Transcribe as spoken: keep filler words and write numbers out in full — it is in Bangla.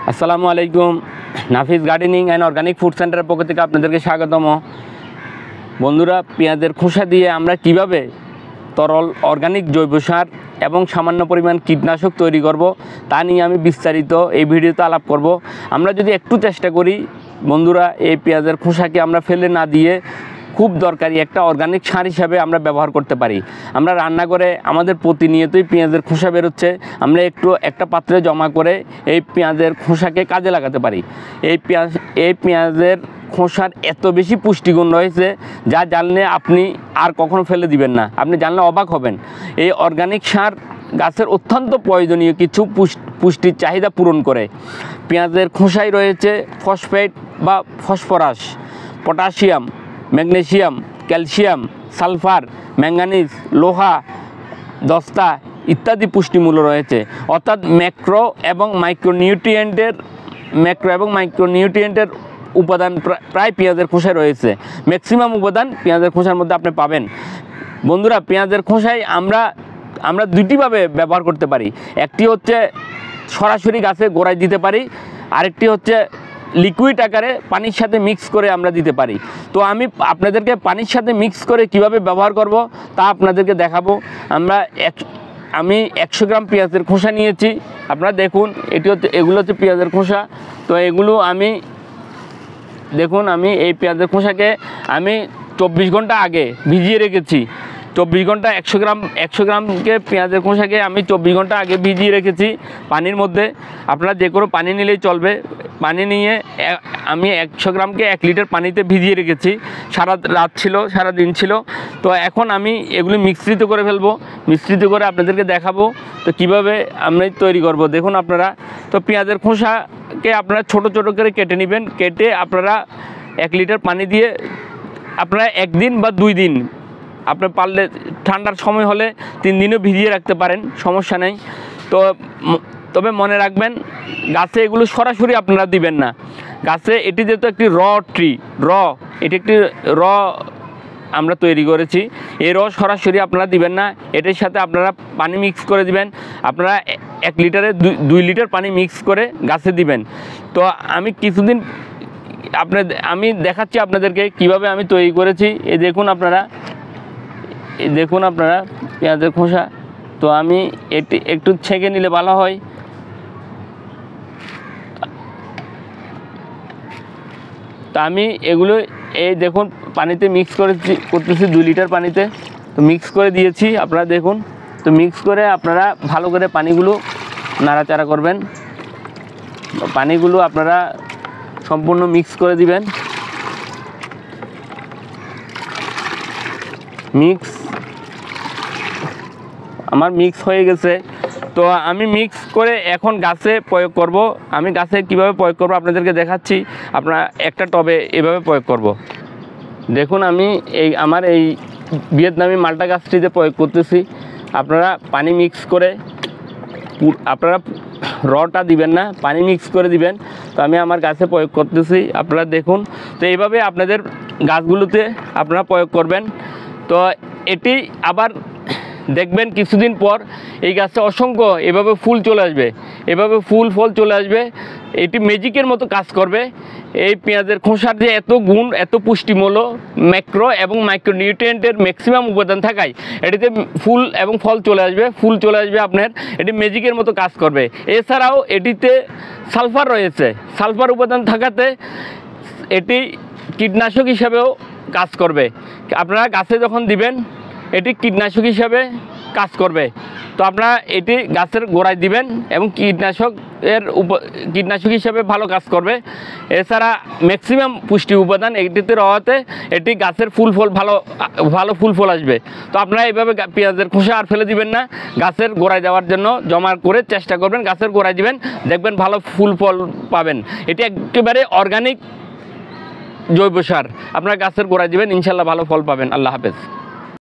আসসালামু আলাইকুম। Nafis gardening and organic food সেন্টারের পক্ষ থেকে আপনাদেরকে স্বাগতম। বন্ধুরা, পেঁয়াজের খোসা দিয়ে আমরা কিভাবে তরল অর্গানিক জৈব সার এবং সামান্য পরিমাণ কীটনাশক তৈরি করব তা নিয়ে আমি বিস্তারিত এই ভিডিওতে আলাপ করব। আমরা যদি একটু চেষ্টা করি বন্ধুরা, এই পেঁয়াজের খোসাকে আমরা ফেলে না দিয়ে খুব দরকারি একটা অর্গানিক সার হিসাবে আমরা ব্যবহার করতে পারি। আমরা রান্না করে আমাদের প্রতিনিয়তই পেঁয়াজের খোসা বেরোচ্ছে, আমরা একটু একটা পাত্রে জমা করে এই পেঁয়াজের খোসাকে কাজে লাগাতে পারি। এই পেঁয়াজ এই পেঁয়াজের খোসার এত বেশি পুষ্টিগুণ রয়েছে যা জানলে আপনি আর কখনো ফেলে দিবেন না, আপনি জানলে অবাক হবেন। এই অর্গানিক সার গাছের অত্যন্ত প্রয়োজনীয় কিছু পুষ্টির চাহিদা পূরণ করে। পেঁয়াজের খোসায় রয়েছে ফসফেট বা phosphorus, potassium, magnesium, calcium, sulphur, manganese, লোহা, দস্তা ইত্যাদি পুষ্টিমূল্য রয়েছে। অর্থাৎ ম্যাক্রো এবং মাইক্রোনিউট্রিয়েন্টের ম্যাক্রো এবং মাইক্রোনিউট্রিয়েন্টের উপাদান প্রায় পেঁয়াজের খোসায় রয়েছে। ম্যাক্সিমাম উপাদান পেঁয়াজের খোসার মধ্যে আপনি পাবেন। বন্ধুরা, পেঁয়াজের খোসায় আমরা আমরা দুইটিভাবে ব্যবহার করতে পারি। একটি হচ্ছে সরাসরি গাছে গোড়ায় দিতে পারি, আরেকটি হচ্ছে লিকুইড আকারে পানির সাথে মিক্স করে আমরা দিতে পারি। তো আমি আপনাদেরকে পানির সাথে মিক্স করে কিভাবে ব্যবহার করব তা আপনাদেরকে দেখাবো। আমরা এক আমি একশো গ্রাম পেঁয়াজের খোসা নিয়েছি। আপনারা দেখুন, এটি হচ্ছে এগুলো হচ্ছে পেঁয়াজের খোসা। তো এগুলো আমি দেখুন আমি এই পেঁয়াজের খোসাকে আমি চব্বিশ ঘন্টা আগে ভিজিয়ে রেখেছি। চব্বিশ ঘন্টা একশো গ্রাম একশো গ্রামকে পেঁয়াজের খোসাকে আমি চব্বিশ ঘন্টা আগে ভিজিয়ে রেখেছি পানির মধ্যে। আপনারা যে কোনো পানি নিলেই চলবে। পানি নিয়ে আমি একশো গ্রামকে এক লিটার পানিতে ভিজিয়ে রেখেছি। সারা রাত ছিল, সারা দিন ছিল। তো এখন আমি এগুলি মিশ্রিত করে ফেলবো, মিশ্রিত করে আপনাদেরকে দেখাবো তো কিভাবে আমি তৈরি করব। দেখুন আপনারা, তো পেঁয়াজের খোসাকে আপনারা ছোট ছোট করে কেটে নেবেন। কেটে আপনারা এক লিটার পানি দিয়ে আপনারা একদিন বা দুই দিন, আপনি পারলে ঠান্ডার সময় হলে তিন দিনও ভিজিয়ে রাখতে পারেন, সমস্যা নেই। তো তবে মনে রাখবেন, গাছে এগুলো সরাসরি আপনারা দিবেন না। গাছে এটি যেহেতু একটি র ট্রি র এটি একটি র আমরা তৈরি করেছি, এই র সরাসরি আপনারা দিবেন না। এটির সাথে আপনারা পানি মিক্স করে দিবেন। আপনারা এক লিটারে দুই লিটার পানি মিক্স করে গাছে দিবেন। তো আমি কিছুদিন আপনার আমি দেখাচ্ছি আপনাদেরকে কিভাবে আমি তৈরি করেছি। এই দেখুন আপনারা, এই দেখুন আপনারা পেঁয়াজের খোসা। তো আমি এটি একটু ছেঁকে নিলে ভালো হয়। তো আমি এগুলো এই দেখুন পানিতে মিক্স করেছি করতেছি দুই লিটার পানিতে। তো মিক্স করে দিয়েছি, আপনারা দেখুন। তো মিক্স করে আপনারা ভালো করে পানিগুলো নাড়াচাড়া করবেন। পানিগুলো আপনারা সম্পূর্ণ মিক্স করে দিবেন। মিক্স আমার মিক্স হয়ে গেছে। তো আমি মিক্স করে এখন গাছে প্রয়োগ করব। আমি গাছে কিভাবে প্রয়োগ করব আপনাদেরকে দেখাচ্ছি। আপনারা একটা টবে এভাবে প্রয়োগ করব। দেখুন আমি এই আমার এই ভিয়েতনামি মাল্টা গাছটিতে প্রয়োগ করতেছি। আপনারা পানি মিক্স করে, আপনারা রটা দিবেন না, পানি মিক্স করে দিবেন। তো আমি আমার গাছে প্রয়োগ করতেছি, আপনারা দেখুন। তো এইভাবে আপনাদের গাছগুলোতে আপনারা প্রয়োগ করবেন। তো এটি আবার দেখবেন কিছুদিন পর এই গাছে অসংখ্য এভাবে ফুল চলে আসবে, এভাবে ফুল ফল চলে আসবে। এটি ম্যাজিকের মতো কাজ করবে। এই পেঁয়াজের খোসার যে এত গুণ, এত পুষ্টিমূল্য, ম্যাক্রো এবং মাইক্রোনিউট্রিয়েন্টের ম্যাক্সিমাম উপাদান থাকায় এটিতে ফুল এবং ফল চলে আসবে, ফুল চলে আসবে আপনার। এটি ম্যাজিকের মতো কাজ করবে। এছাড়াও এটিতে সালফার রয়েছে। সালফার উপাদান থাকাতে এটি কীটনাশক হিসাবেও কাজ করবে। আপনারা গাছে যখন দিবেন এটি কীটনাশক হিসাবে কাজ করবে। তো আপনারা এটি গাছের গোড়ায় দিবেন এবং কীটনাশক এর উপ কীটনাশক হিসাবে ভালো কাজ করবে। এছাড়া ম্যাক্সিমাম পুষ্টি উপাদান এটিতে রওয়াতে এটি গাছের ফুল ফল ভালো ভালো ফুল ফল আসবে। তো আপনারা এইভাবে পেঁয়াজের খোসা আর ফেলে দিবেন না, গাছের গোড়ায় দেওয়ার জন্য জমা করে চেষ্টা করবেন, গাছের গোড়ায় দিবেন, দেখবেন ভালো ফুল ফল পাবেন। এটি একেবারে অর্গানিক জৈব সার। আপনারা গাছের গোড়ায় দিবেন, ইনশাল্লাহ ভালো ফল পাবেন। আল্লাহ হাফেজ।